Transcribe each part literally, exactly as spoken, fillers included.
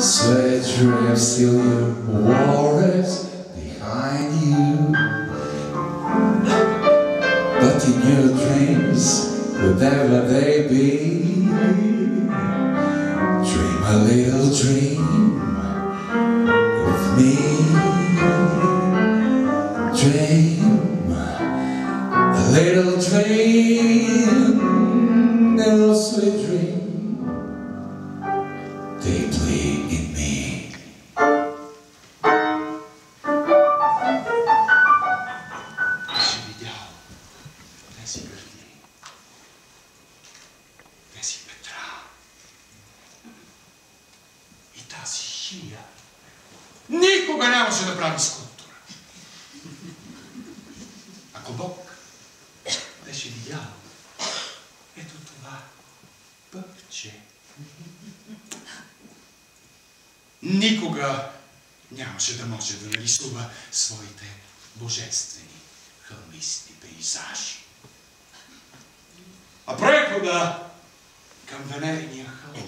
Sweet dreams still your worries behind you. But in your dreams, whatever they be, dream a little dream of me. Dream a little dream, a sweet dream, deeply in me. Беше видял тези гърди, тези петра и тази шия. Никога нямаше да прави скулптура. Ако Бог беше видял ето това пъпче, никога нямаше да може да нарисува своите божествени хълмисти пейзажи. А прехода към Венериния хълм,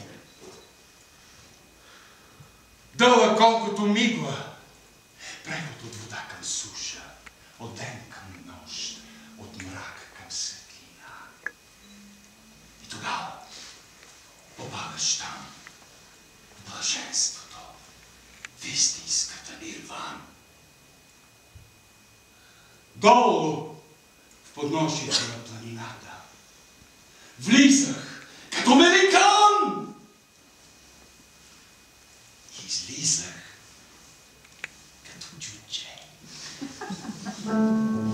дълъг колкото мигла, преход от вода към суша, от ден към нощ, от мрак към светлина. И тогава попадаш там, в блаженството, в истинската нирвана. Долу в подножието на планината влизах като великан и излизах като джудже.